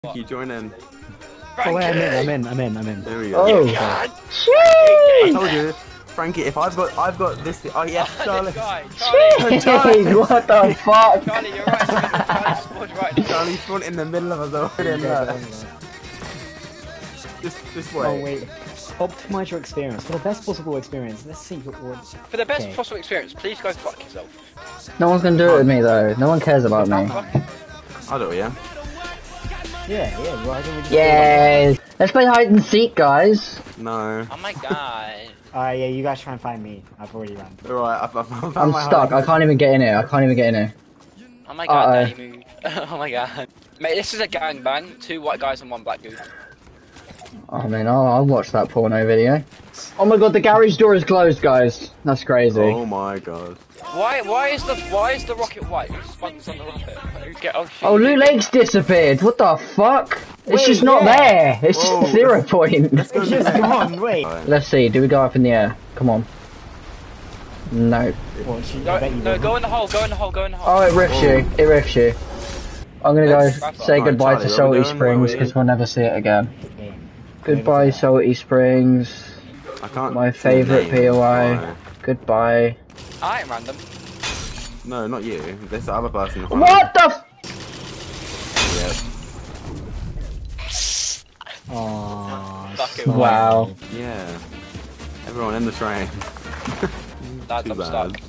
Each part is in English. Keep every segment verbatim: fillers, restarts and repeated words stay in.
Can you join in? Oh wait, I'm in, I'm in, I'm in, I'm in. There we go. Oh, I told you, Frankie. If I've got, I've got this. Oh yeah, Charlie. Charlie, Charlie, what the fuck? Charlie, you're right in the middle. Charlie spawned right in the middle. Charlie spawned in the middle of us over. This, this way. Oh wait, optimize your experience for the best possible experience. Let's see what. what... For the best okay. possible experience, please go fuck yourself. No one's gonna do it with me though. No one cares about me. I do, yeah. Yeah, yeah, why don't we just Yay! Let's play hide and seek, guys. No. Oh my god. Uh, yeah, you guys try and find me. I've already run. Alright, I've, I've, I've I'm stuck. I can't even get in here. I can't even get in here. Oh my god, Uh-oh. Danny moved. Oh my god. Mate, this is a gangbang. Two white guys and one black dude. Oh man, I'll, I'll watch that porno video. Oh my god, the garage door is closed, guys. That's crazy. Oh my god. Why why is the why is the rocket white? Who spunks on the rocket? Who get oh shit. Oh, Loot Lake's disappeared. What the fuck? It's Wait, just not yeah. there. It's Whoa. just zero point. It's just gone. Wait. Let's see. Do we go up in the air? Come on. No. Well, she, I No, bet you no, will. go in the hole, go in the hole, go in the hole. Oh, it riffs you. It riffs you. I'm gonna go Let's- say Alright, goodbye Charlie, to where we Salty going? Springs Where we because we'll never see it again. Okay. Goodbye, Salty Springs. I can't. My see the favourite name. P O I. Why? Goodbye. I ain't random. No, not you. This other person. in front What the? F of Aww, Fuck it. wow. you. Yeah. Yeah. Everyone in the train. Dad, Too I'm bad. stuck.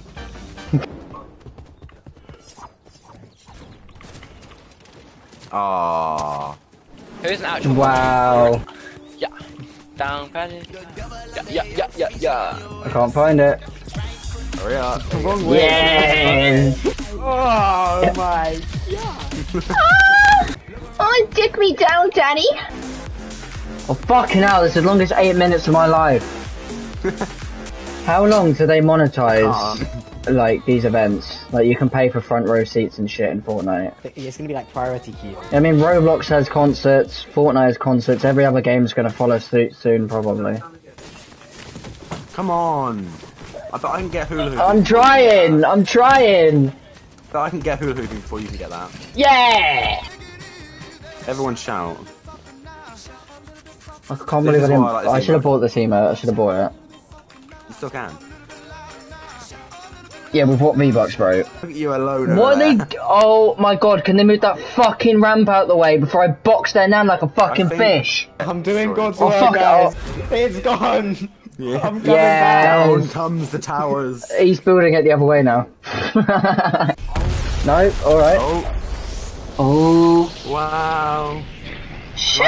Aww. Who's an actual Wow. Yeah. Down panic. Yeah, yeah, yeah, yeah, yeah. I can't find it. Hurry up. wrong way. Yeah. Oh my. Oh, dick me down, Danny. Oh fucking hell! This is the longest eight minutes of my life. How long do they monetize like these events? Like you can pay for front row seats and shit in Fortnite. It's gonna be like priority queue. I mean, Roblox has concerts, Fortnite has concerts. Every other game's gonna follow suit soon, probably. Come on. I bet I can get hula hooping. I'm trying. I'm trying. I bet I can get hula hooping before you can get that. Yeah. Everyone shout. I can't believe I is didn't. why I like I this should have game. bought this emote. I should have bought it. You still can. Yeah, with what V-Bucks, bro? Look at you alone. What over are there. they? Oh my god! Can they move that fucking ramp out the way before I box their nan like a fucking think- fish? I'm doing Sorry. God's Oh, work, fuck it, guys. It's gone. Yeah. I'm coming Yeah. Down back. comes the towers. He's building it the other way now. No, alright. Oh, Oh. wow. Shoo!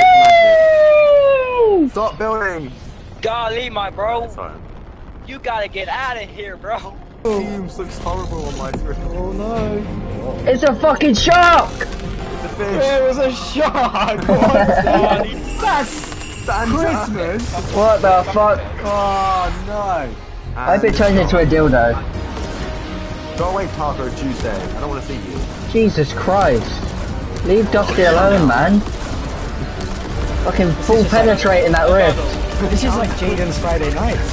Stop building. Golly, my bro. Sorry. You gotta get out of here, bro. Teams looks horrible on my screen. Oh no. It's a fucking shark! It's a fish. There was a shark. What's that? That's Santa. Christmas. What the fuck? Oh no. I hope it turns into a dildo. Go away, Taco Tuesday. I don't want to see you. Jesus Christ. Leave Dusty alone, man. Fucking full penetrating that rift. This is like Jaden's Friday nights.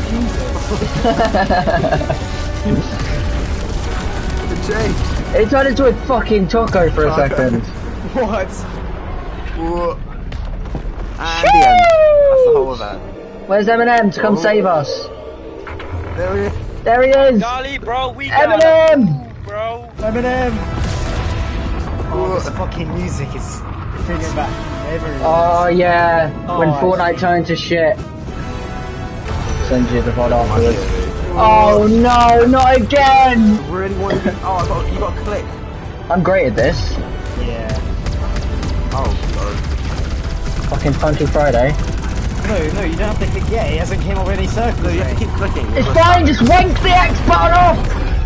The Jake. It turned into a fucking taco for a second. What? Whoa. And the end. That's the whole of that. Where's Eminem to come Oh. save us? There he is. There he is! Golly, bro, we got Eminem! bro. Eminem. Oh, this fucking music is bringing back memories. Oh yeah, when Oh, Fortnite I turned to shit. Send you the V O D afterwards. Oh no, not again! I really want to. Oh, I got, you got a click. I'm great at this. Yeah. Oh, sorry. Fucking Funky Friday. No, no, you don't have to click yet. It hasn't came up any circles. No, you have yet. to keep clicking. It's fine, just wank the X button off!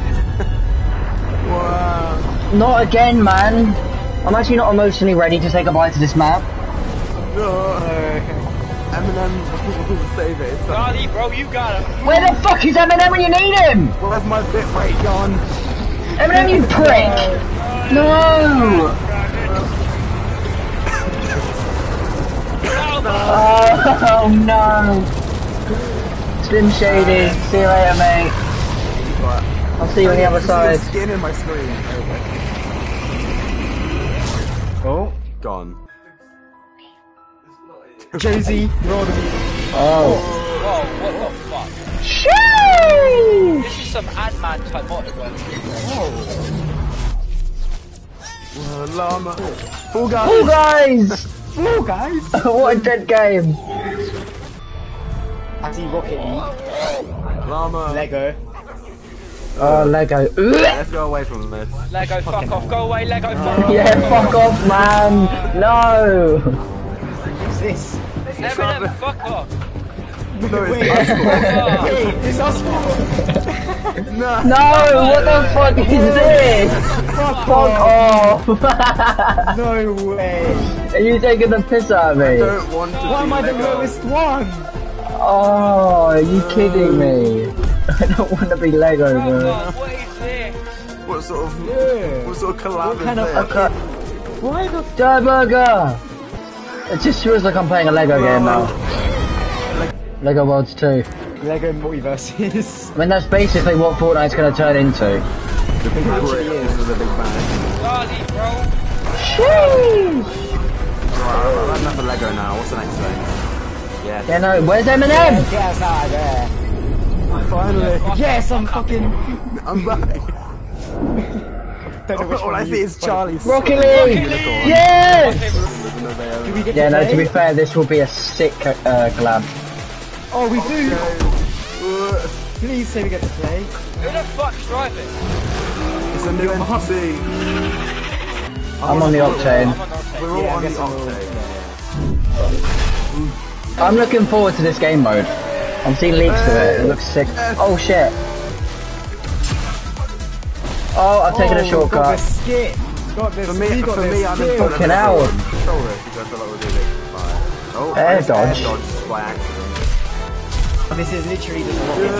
Wow. Not again, man. I'm actually not emotionally ready to say goodbye to this map. No. Eminem will save it. It's like, Golly, bro, you gotta. Where the fuck is Eminem when you need him? where's my bit rate gone? Eminem, you prick! No! Oh, no! Slim Shady, see you later, mate. But I'll see you on the other just see your side. skin in my screen. Oh. Gone. Josie, Ron. Oh. Whoa, what the fuck? Sheesh! This is some Ant-Man type motorway. Uh, llama. Fall guys. Oh guys! Oh, guys. What a dead game! I see Rocket League. Llama. Lego. Oh, Lego. Let's go away from this. Lego, fuck off. Go away, Lego, fuck off. Yeah, fuck off, man! No! What's this? Eminem, fuck off. No, it's Wait. us. Wait, it's us. No. No! What the fuck is this? Fuck Fuck off. off! No way. Are you taking the piss out of I me? don't want to Why be am I the Lego. lowest one? Oh, are you kidding me? I don't want to be Lego, Come bro. on, what is this? What sort of Yeah. what sort of collab What is kind of this? Okay. Why the Joe Burger! It just feels like I'm playing a Lego game now. Lego Worlds two. Lego Multiverses? I mean, that's basically what Fortnite's going to turn into. The big brick is the big bang. Charlie, bro. Sheesh! Right, I've had enough of Lego now. What's the next thing? Yeah. Yeah, no, where's Eminem? Get us out of there. Finally. Yes, I'm fucking... I'm back. Don't know which All one I you- see is Charlie's. Rocket League! Yeah! Do we get Yeah, to no, play? to be fair, this will be a sick uh, collab. Oh, we do! Uh, Please say we get to play. Who the fuck's driving? It's a new N P C. I'm on the Octane. I'm on the We're all Yeah, I on the guess I'm all- Octane. I'm looking forward to this game mode. I'm seeing leaks of it, it looks sick. Oh shit. Oh, I've taken a Got the shortcut. skit. Got the For me, we got for the me, I'm in skill. front of Fucking hell. everyone. Control this because I feel like we're doing it by... Oh, Air I just dodge. Air dodge by accident. This is literally just Rocket League.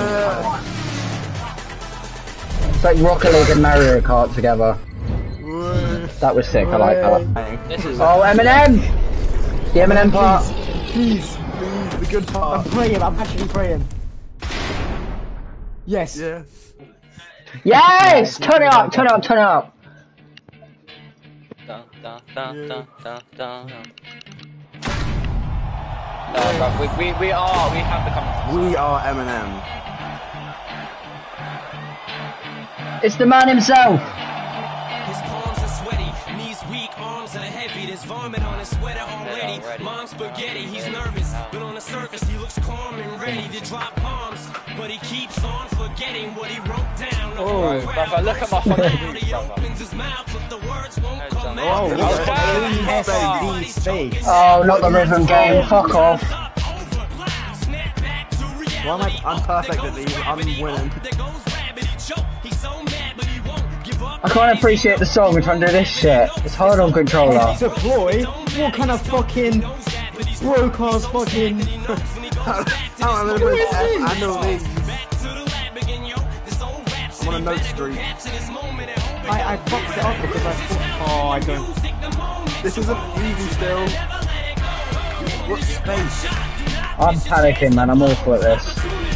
Yeah. It's like Rocket League and Mario Kart together. That was sick, I like that. This is Oh, Eminem! The Eminem part. Please, Please, the good I'm part. praying, I'm actually praying. Yes. Yeah. Yes! Turn it up, turn it up, turn it up. Dun, dun, dun, dun, dun, dun. No, bro, we, we, we are, we have become. We are Eminem. It's the man himself. His palms are sweaty, knees weak, arms are heavy. There's vomit on his sweater already. already. Mom's spaghetti, he's nervous, but on the surface he looks calm and ready to drop bombs. But he keeps on forgetting what he wrote down. Oh, brother, look at my fucking He boobs, brother. opens his mouth, but the words won't come Oh, out. what He's the got hell? A S D space. Oh, not the rhythm game, fuck off. Why am I? I'm perfect at these. I'm winning. I can't appreciate the song if I do this shit. It's hard on controller. Deploy? What kind of fucking broke ass fucking... How am I going to play annual league? I'm on a note streak. I, I fucked it up because I thought... Oh, I don't... This isn't easy still. What space? I'm panicking, man. I'm awful at this.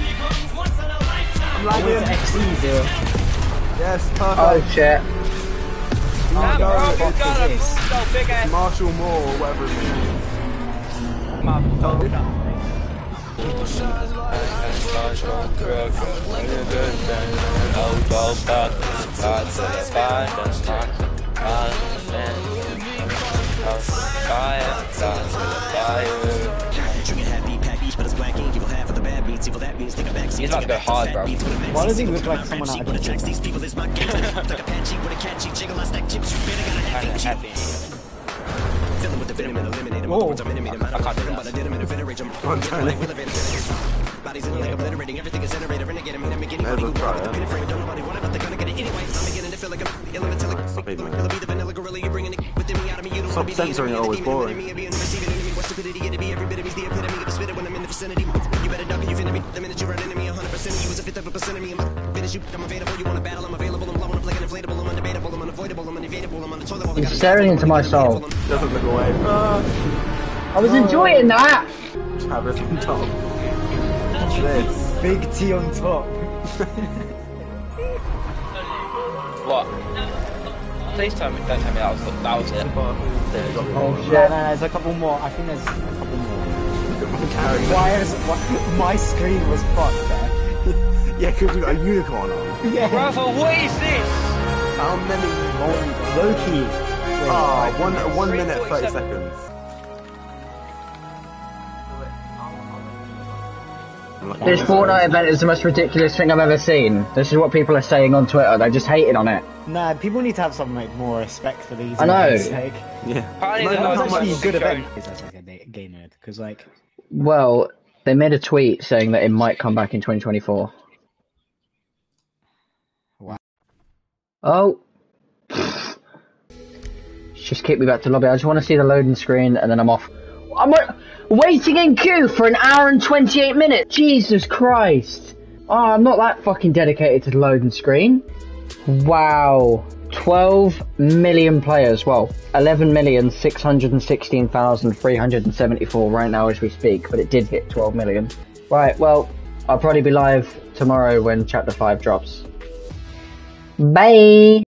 I'm I went to lagging. X E, dude. Yes, Oh perfect. shit. Damn, bro, no, you fuck got a this. so big ass. Marshall Moore, or whatever it is. Man, Oh. He's about to go hard, bro. Why does he look like someone out of the Kinda heavy. Whoa. I can't do that. Come on, Tony. There's a try, yeah. Stop hitting me. Stop censoring it, always boring. He's staring into my soul. Doesn't look away. Ah, I was enjoying that. Travis on top. What's this? Big T on top. What? Please tell me, don't tell me that was, that was it. Oh No, no, shit. no, there's a couple more. I think there's a couple more. look at my character. Why is why, my screen was fucked there? Yeah, because you got a unicorn on. Yeah. Brother, what is this? How many? Loki. Ah, one one minute thirty seconds. This Fortnite event is the most ridiculous thing I've ever seen. This is what people are saying on Twitter. They're just hating on it. Nah, people need to have some like more respect for these. I know. events, Like, Yeah. Apparently No, they're no, not how it's much- actually a good show. event. That's like a da- gay nerd, because like, Well, they made a tweet saying that it might come back in twenty twenty-four. Wow. Oh. Just kick me back to lobby. I just want to see the loading screen and then I'm off. I'm wa- waiting in queue for an hour and twenty-eight minutes. Jesus Christ. Oh, I'm not that fucking dedicated to the loading screen. Wow. twelve million players. Well, eleven million six hundred sixteen thousand three hundred seventy-four right now as we speak, but it did hit twelve million. Right, well, I'll probably be live tomorrow when chapter five drops. Bye!